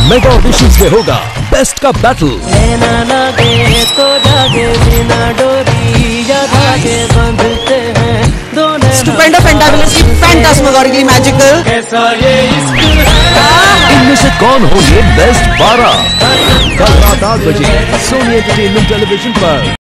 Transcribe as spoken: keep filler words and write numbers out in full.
Mega auditions में होगा best का बैटल। तो जागे बिना डोरी या धागे बंधते हैं दोनों। Stupendo, fantabulously, phantasmagorically magical. कैसा ये इश्क है। इनमें से कौन होंगे बेस्ट बारह? कल रात आठ बजे सोनी एंटरटेनमेंट टेलीविजन पर।